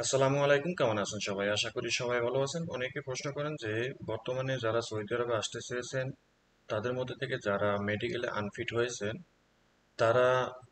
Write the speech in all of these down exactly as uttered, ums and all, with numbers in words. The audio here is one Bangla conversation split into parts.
আসসালামু আলাইকুম, কেমন আছেন সবাই? আশা করি সবাই ভালো আছেন। অনেকে প্রশ্ন করেন যে বর্তমানে যারা সৌদি আরবে আসতে চেয়েছেন তাদের মধ্যে থেকে যারা মেডিকেলে আনফিট হয়েছেন তারা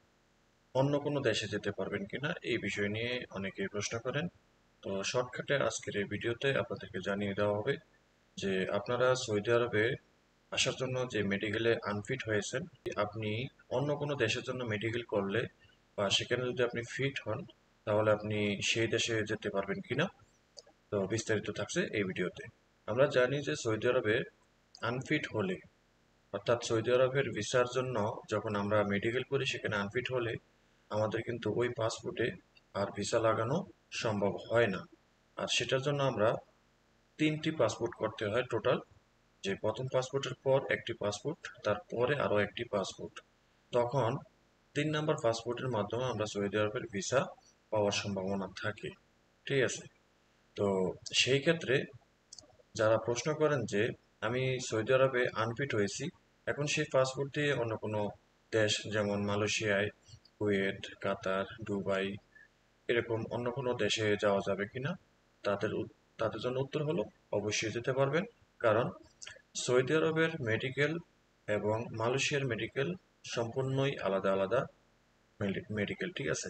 অন্য কোনো দেশে যেতে পারবেন কিনা এই বিষয় নিয়ে অনেকেই প্রশ্ন করেন। তো শর্টকাটে আজকের এই ভিডিওতে আপনাদেরকে জানিয়ে দেওয়া হবে যে আপনারা সৌদি আরবে আসার জন্য যে মেডিকেলে আনফিট হয়েছেন, আপনি অন্য কোনো দেশের জন্য মেডিকেল করলে বা সেখানে যদি আপনি ফিট হন তাহলে আপনি সেই দেশে যেতে পারবেন কিনা, তো বিস্তারিত থাকছে এই ভিডিওতে। আমরা জানি যে সৌদি আরবে আনফিট হলে, অর্থাৎ সৌদি আরবের ভিসার জন্য যখন আমরা মেডিকেল করি সেখানে আনফিট হলে আমাদের কিন্তু ওই পাসপোর্টে আর ভিসা লাগানো সম্ভব হয় না। আর সেটার জন্য আমরা তিনটি পাসপোর্ট করতে হয় টোটাল। যে প্রথম পাসপোর্টের পর একটি পাসপোর্ট, তারপরে আরো একটি পাসপোর্ট, তখন তিন নাম্বার পাসপোর্টের মাধ্যমে আমরা সৌদি আরবের ভিসা পাওয়ার সম্ভাবনা থাকে। ঠিক আছে? তো সেই ক্ষেত্রে যারা প্রশ্ন করেন যে আমি সৌদি আরবে আনফিট হয়েছি, এখন সেই পাসপোর্ট দিয়ে অন্য কোনো দেশ যেমন মালয়েশিয়ায়, কুয়েত, কাতার, দুবাই এরকম অন্য কোনো দেশে যাওয়া যাবে কিনা, তাদের উত- তাদের জন্য উত্তর হলো অবশ্যই যেতে পারবেন। কারণ সৌদি আরবের মেডিকেল এবং মালয়েশিয়ার মেডিকেল সম্পূর্ণই আলাদা আলাদা মেডিকেল, ঠিক আছে?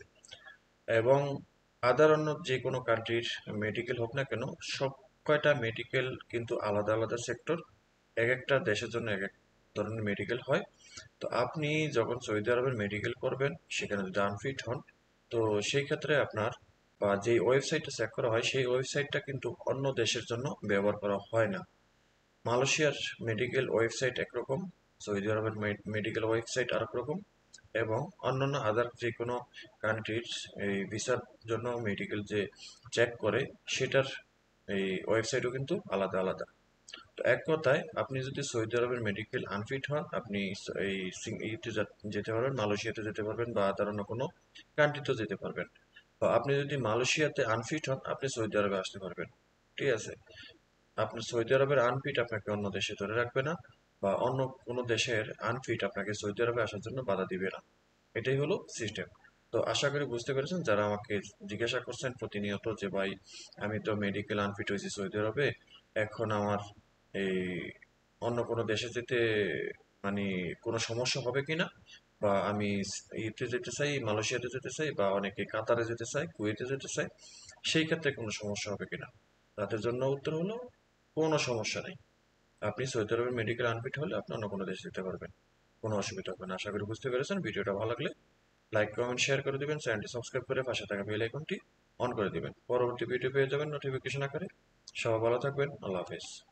এবং আদার অন্য যে কোনো কান্ট্রির মেডিকেল হোক না কেন, সব কয়টা মেডিকেল কিন্তু আলাদা আলাদা সেক্টর। এক একটা দেশের জন্য এক এক ধরনের মেডিকেল হয়। তো আপনি যখন সৌদি আরবের মেডিকেল করবেন সেখানে যদি আনফিট হন, তো সেই ক্ষেত্রে আপনার বা যে ওয়েবসাইটটা চেক করা হয় সেই ওয়েবসাইটটা কিন্তু অন্য দেশের জন্য ব্যবহার করা হয় না। মালয়েশিয়ার মেডিকেল ওয়েবসাইট একরকম, সৌদি আরবের মেডিকেল ওয়েবসাইট আরেক রকম, এবং অন্যান্য আদার যে কোনো কান্ট্রির এই ভিসার জন্য মেডিকেল যে চেক করে সেটার এই ওয়েবসাইটও কিন্তু আলাদা আলাদা। তো এক কথায় আপনি যদি সৌদি আরবের মেডিকেল আনফিট হন, আপনি স- এই সিং- ইতে যা- যেতে পারবেন, মালয়েশিয়াতে যেতে পারবেন বা আদার অন্য কোনো কান্ট্রিতেও যেতে পারবেন। বা আপনি যদি মালয়েশিয়াতে আনফিট হন আপনি সৌদি আরবে আসতে পারবেন। ঠিক আছে? আপনার সৌদি আরবের আনফিট আপনাকে অন্য দেশে ধরে রাখবে না, বা অন্য কোনো দেশের আনফিট আপনাকে সৌদি আরবে আসার জন্য বাধা দিবে না। এটাই হলো সিস্টেম। তো আশা করি বুঝতে পেরেছেন যারা আমাকে জিজ্ঞাসা করছেন প্রতিনিয়ত যে ভাই আমি তো মেডিকেল আনফিট হয়েছি সৌদি আরবে, এখন আমার এই অন্য কোনো দেশে যেতে মানে কোনো সমস্যা হবে কিনা, বা আমি ইতে যেতে চাই, মালয়েশিয়াতে যেতে চাই, বা অনেকে কাতারে যেতে চায়, কুয়েতে যেতে চায়, সেই ক্ষেত্রে কোনো সমস্যা হবে কিনা, তাদের জন্য উত্তর হলো কোনো সমস্যা নেই। আপনি সৌদি আরবের মেডিকেল আনফিট হলে আপনি অন্য কোনো দেশে যেতে পারবেন, কোনো অসুবিধা হবে না। আশা করি বুঝতে পেরেছেন। ভিডিওটা ভালো লাগলে লাইক, কমেন্ট, শেয়ার করে দিবেন। চ্যানেলটি সাবস্ক্রাইব করে পাশে থাকা বেল আইকনটি অন করে দিবেন। পরবর্তী ভিডিও পেয়ে যাবেন নোটিফিকেশন আকারে। সবাই ভালো থাকবেন। আল্লাহ হাফেজ।